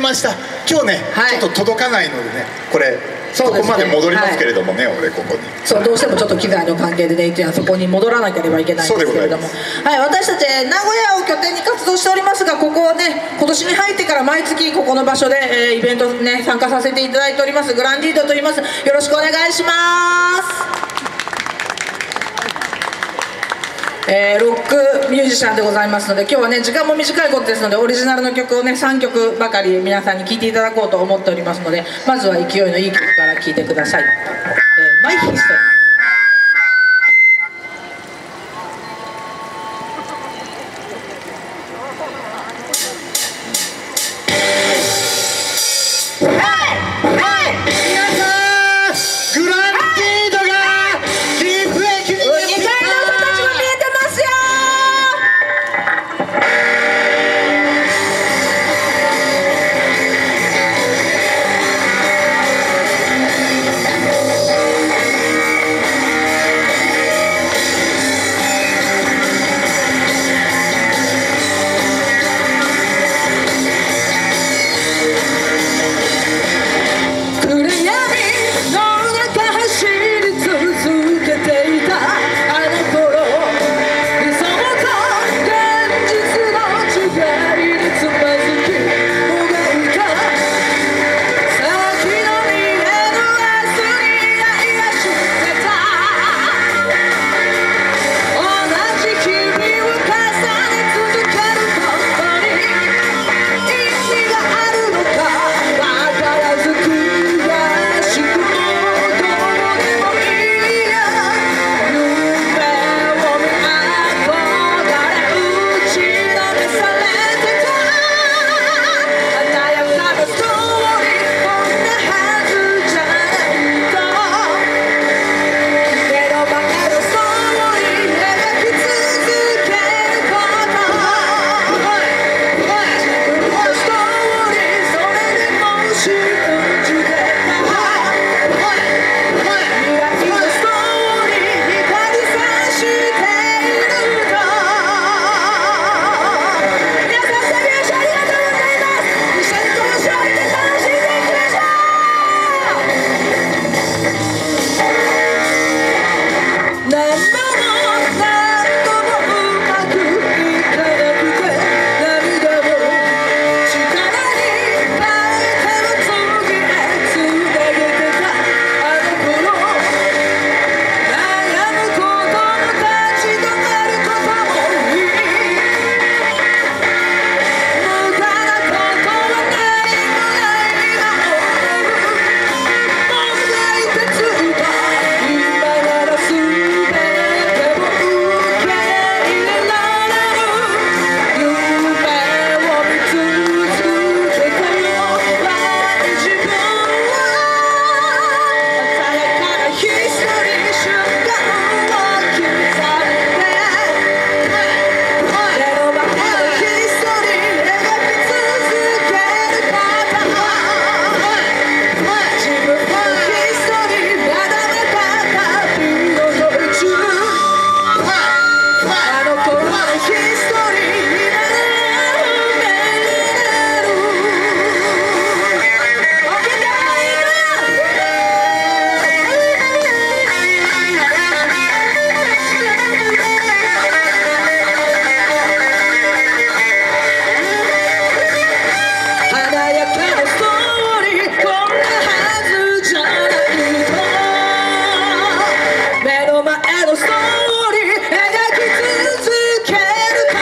ました。今日ね、ちょっと届かないのでね、これそこまで戻りますけれどもね、俺ここに。 そう、どうしてもちょっと機材の関係でね、そこに戻らなければいけないんですけれども、はい、私たち名古屋を拠点に活動しておりますが、ここはね、今年に入ってから毎月ここの場所で、イベントね参加させていただいておりますグランディードと言います。よろしくお願いします。ロックミュージシャンでございますので、今日はね時間も短いことですので、オリジナルの曲をね3曲ばかり皆さんに聴いていただこうと思っておりますので、まずは勢いのいい曲から聴いてください。マイヒストリー。 目の前のストーリー描き続けるか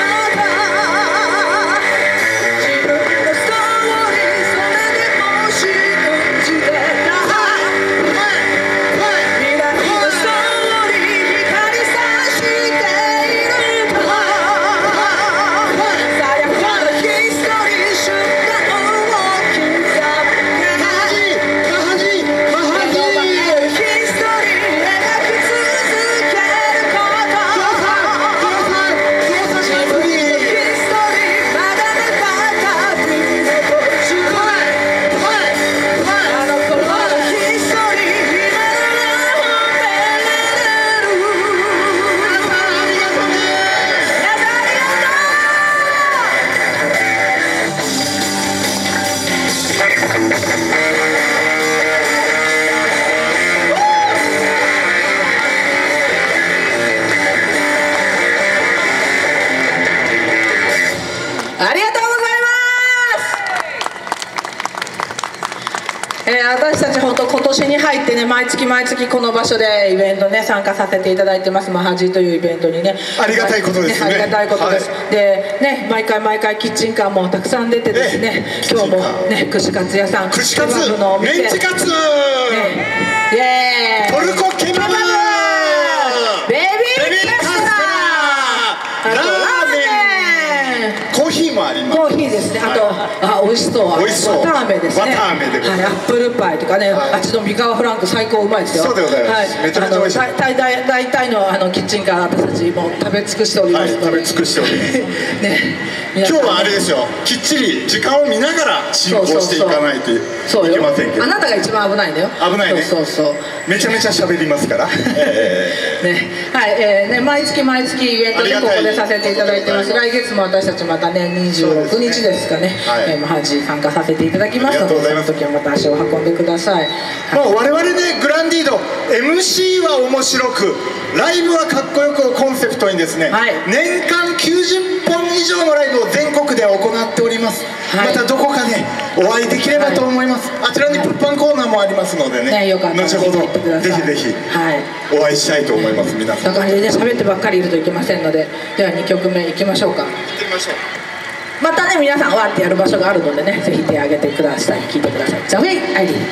私たち本当今年に入ってね、毎月毎月この場所でイベントね参加させていただいてます。マハジというイベントにね、 ありがたいことですね。 ありがたいことです。でね、毎回毎回キッチンカーもたくさん出てですね、今日もね串カツ屋さん、 串カツ、メンチカツ、 イエーイ、 トルコケバブ、 ベビーカスター、ラーメン、 コーヒーもあります。 コーヒーですね。あと美味しそう、 美味しそう、 わたあめですね。 わたあめでございます。 アップルパイとかね、あっちの三河フランク最高うまいですよ。 そうでございます。めちゃめちゃ美味しい。 大体のキッチンカー私たちも食べ尽くしております。 食べ尽くしておりますね。 今日はあれですよ、きっちり時間を見ながら進行していかないといけませんけど。 あなたが一番危ないんだよ。 危ないね。 そうそう。 めちゃめちゃ喋りますから。ね、 はい、ね、毎月毎月イベントでここでさせていただいてます。来月も私たちまたね、26日ですかね、マハジ参加させていただきますので、その時はまた足を運んでください。 もう我々ね、グランディード MC は面白く、ライブはかっこよくをコンセプトにですね、年間90本以上のライブを全国で行っております。またどこかでお会いできればと思います。あちらに物販コーナーもありますのでね、後ほどぜひぜひお会いしたいと思います。皆さん。 そんな感じでね、喋ってばっかりいるといけませんので、では2曲目いきましょうか。 行ってみましょう。 またね、皆さんわーってやる場所があるのでね、ぜひ手を挙げてください。聞いてください。ザ・ウェイ・アイリー。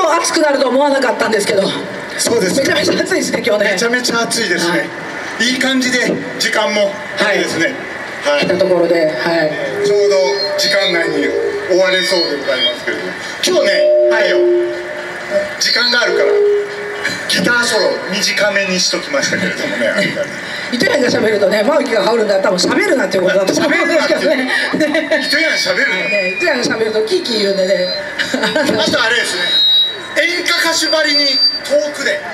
暑くなると思わなかったんですけど。 そうです。 めちゃめちゃ暑いですね今日ね。 めちゃめちゃ暑いですね。いい感じで時間もいいですね。 来たところで、 ちょうど時間内に終われそうでございますけれども、今日ね、時間があるからギターソロ短めにしときましたけれどもね。 糸谷が喋るとね、マウキが羽織るんだら多分喋るなっていうことだと思うんですけどね。 糸谷喋るの？ 糸谷が喋るとキーキー言うんでね。 あとあれですね、演歌歌手ばりに遠くで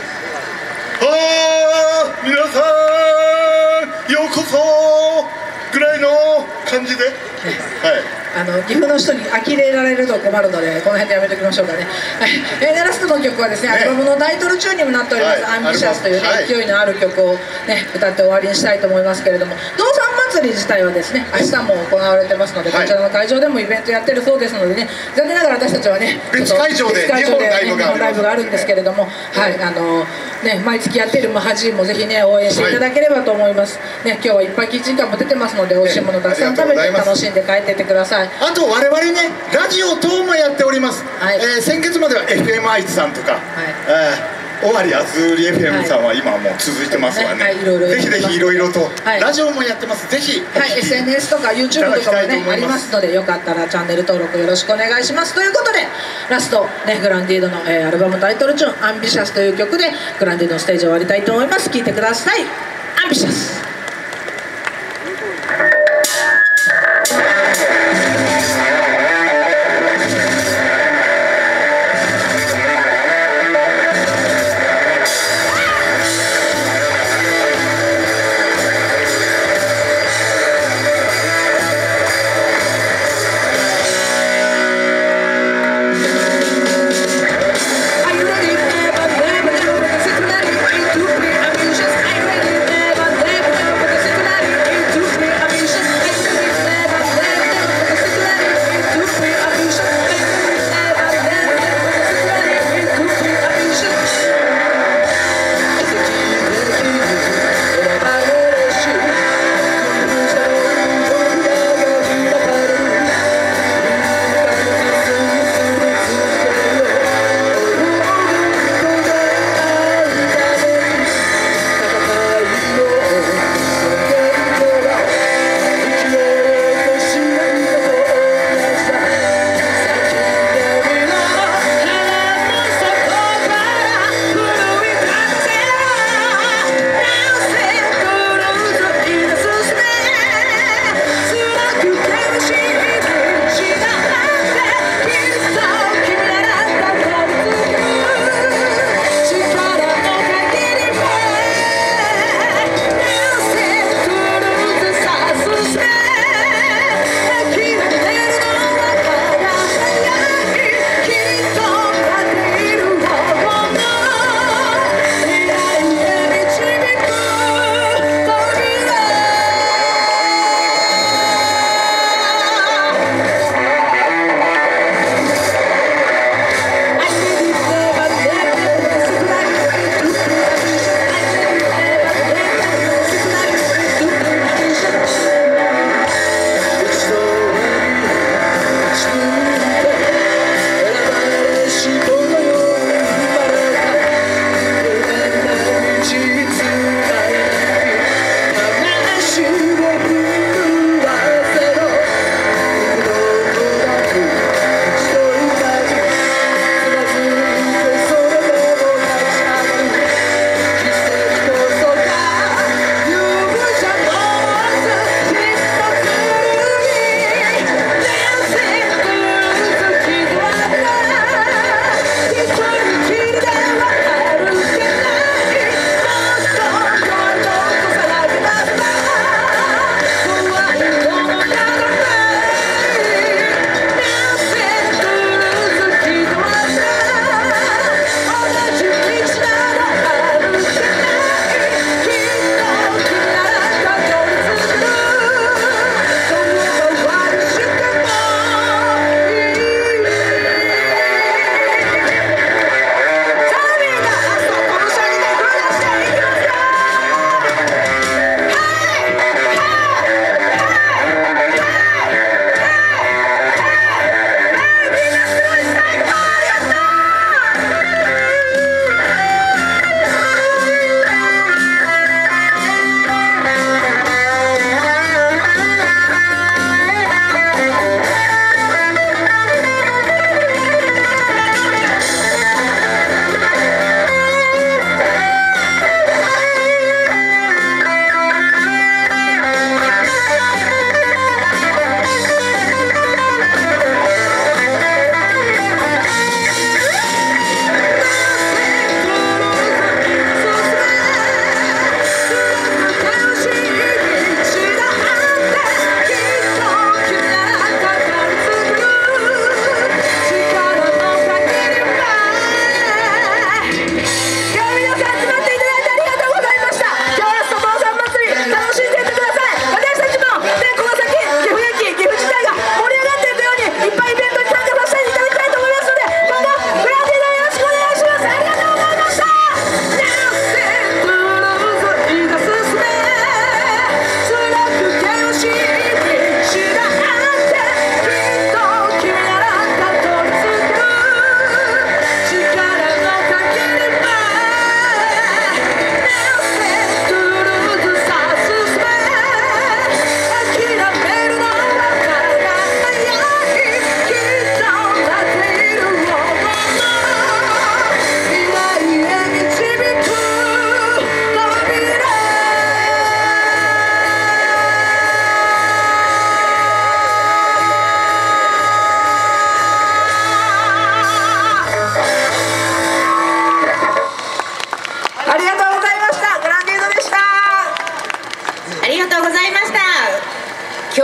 「皆さんようこそ」ぐらいの感じで、 岐阜の人に呆れられると困るのでこの辺でやめておきましょうかね。ラストの曲はですね、アルバムのタイトル中にもなっております「アンビシャス」という勢いのある曲をね歌って終わりにしたいと思いますけれども、道産祭り自体はですね明日も行われてますので、こちらの会場でもイベントやってるそうですのでね、残念ながら私たちはね別会場で2本ライブがあるんですけれども、毎月やっているマハジーもぜひね応援していただければと思いますね。今日はいっぱいキッチンカーも出てますので、美味しいものたくさん食べて楽しんで帰っていってください。 あと我々ねラジオ等もやっております。先月までは FM 愛知さんとか、尾張あずり FM さんは今もう続いてますわね。ぜひぜひいろいろとラジオもやってます。ぜひ SNS とか YouTube とかもねありますので、よかったらチャンネル登録よろしくお願いします。ということでラストね、グランディードのアルバムタイトルチューン「アンビシャス」という曲でグランディードのステージ終わりたいと思います。聴いてください。アンビシャス。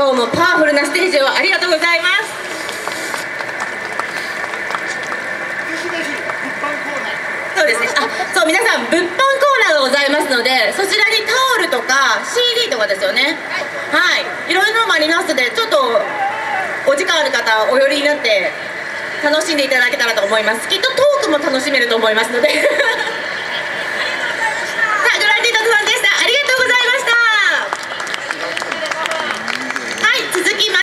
今日もパワフルなステージをありがとうございます。そうですね、そう、皆さん物販コーナーがございますので、そちらにタオルとか CD とかですよね、はい、いろいろなのもありますので、ちょっとお時間ある方お寄りになって楽しんでいただけたらと思います。きっとトークも楽しめると思いますので